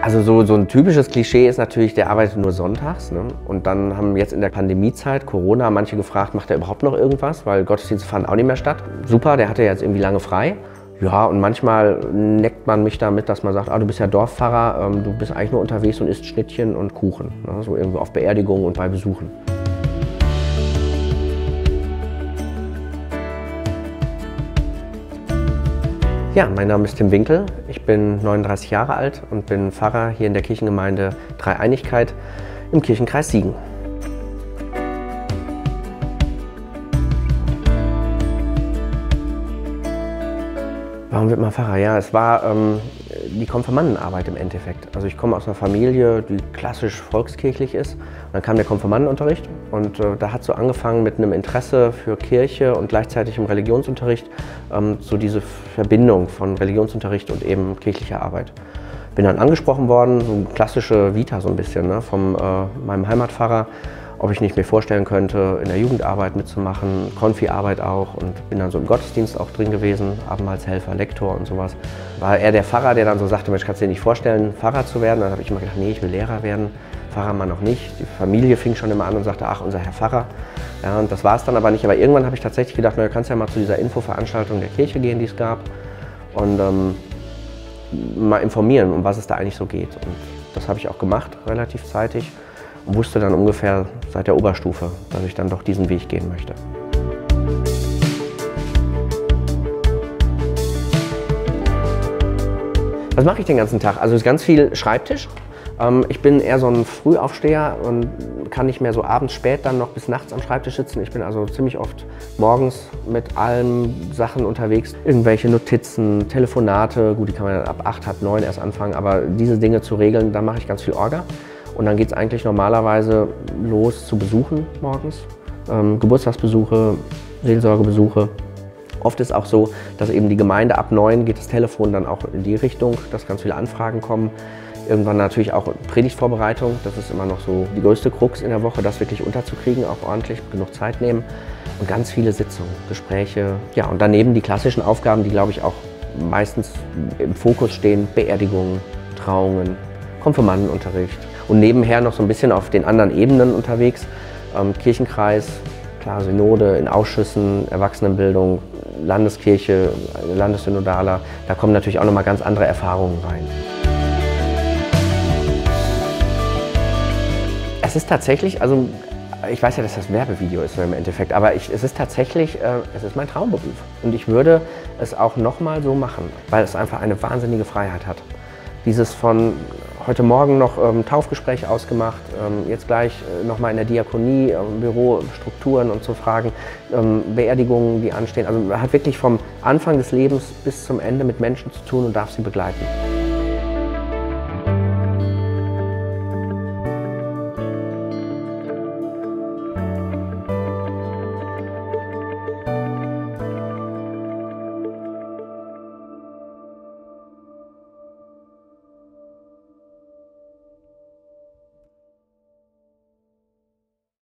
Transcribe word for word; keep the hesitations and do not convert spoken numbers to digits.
Also so, so ein typisches Klischee ist natürlich, der arbeitet nur sonntags. Ne? Und dann haben jetzt in der Pandemiezeit, Corona, manche gefragt, macht er überhaupt noch irgendwas? Weil Gottesdienste fanden auch nicht mehr statt. Super, der hatte jetzt irgendwie lange frei. Ja, und manchmal neckt man mich damit, dass man sagt, ah, du bist ja Dorfpfarrer, ähm, du bist eigentlich nur unterwegs und isst Schnittchen und Kuchen. Ne? So irgendwo auf Beerdigungen und bei Besuchen. Ja, mein Name ist Tim Winkel, ich bin neununddreißig Jahre alt und bin Pfarrer hier in der Kirchengemeinde Dreieinigkeit im Kirchenkreis Siegen. Warum wird man Pfarrer? Ja, es war ähm, die Konfirmandenarbeit im Endeffekt. Also ich komme aus einer Familie, die klassisch volkskirchlich ist. Und dann kam der Konfirmandenunterricht und äh, da hat so angefangen mit einem Interesse für Kirche und gleichzeitig im Religionsunterricht, ähm, so diese Verbindung von Religionsunterricht und eben kirchlicher Arbeit. Bin dann angesprochen worden, so eine klassische Vita so ein bisschen, ne, von äh, meinem Heimatpfarrer, ob ich nicht mir vorstellen könnte, in der Jugendarbeit mitzumachen, Konfi-Arbeit auch, und bin dann so im Gottesdienst auch drin gewesen, Abendmahlshelfer, Lektor und sowas. War eher der Pfarrer, der dann so sagte, Mensch, kannst du dir nicht vorstellen, Pfarrer zu werden? Dann habe ich immer gedacht, nee, ich will Lehrer werden, Pfarrer mal noch nicht. Die Familie fing schon immer an und sagte, ach, unser Herr Pfarrer. Ja, und das war es dann aber nicht. Aber irgendwann habe ich tatsächlich gedacht, na, du kannst ja mal zu dieser Infoveranstaltung der Kirche gehen, die es gab, und ähm, mal informieren, um was es da eigentlich so geht. Und das habe ich auch gemacht, relativ zeitig. Und wusste dann ungefähr seit der Oberstufe, dass ich dann doch diesen Weg gehen möchte. Was mache ich den ganzen Tag? Also ganz viel Schreibtisch. Ich bin eher so ein Frühaufsteher und kann nicht mehr so abends spät dann noch bis nachts am Schreibtisch sitzen. Ich bin also ziemlich oft morgens mit allen Sachen unterwegs. Irgendwelche Notizen, Telefonate, gut, die kann man dann ab acht, halb neun erst anfangen, aber diese Dinge zu regeln, da mache ich ganz viel Orga. Und dann geht es eigentlich normalerweise los zu Besuchen morgens, ähm, Geburtstagsbesuche, Seelsorgebesuche. Oft ist auch so, dass eben die Gemeinde ab neun geht das Telefon dann auch in die Richtung, dass ganz viele Anfragen kommen. Irgendwann natürlich auch Predigtvorbereitung, das ist immer noch so die größte Krux in der Woche, das wirklich unterzukriegen, auch ordentlich, genug Zeit nehmen. Und ganz viele Sitzungen, Gespräche. Ja, und daneben die klassischen Aufgaben, die, glaube ich, auch meistens im Fokus stehen: Beerdigungen, Trauungen, Konfirmandenunterricht. Und nebenher noch so ein bisschen auf den anderen Ebenen unterwegs. Ähm, Kirchenkreis, klar, Synode, in Ausschüssen, Erwachsenenbildung, Landeskirche, Landessynodaler. Da kommen natürlich auch noch mal ganz andere Erfahrungen rein. Es ist tatsächlich, also ich weiß ja, dass das Werbevideo ist im Endeffekt, aber ich, es ist tatsächlich, äh, es ist mein Traumberuf. Und ich würde es auch noch mal so machen, weil es einfach eine wahnsinnige Freiheit hat. Dieses von heute Morgen noch ähm, Taufgespräch ausgemacht, ähm, jetzt gleich äh, noch mal in der Diakonie, im Büro, Strukturen und so Fragen, ähm, Beerdigungen, die anstehen. Also man hat wirklich vom Anfang des Lebens bis zum Ende mit Menschen zu tun und darf sie begleiten.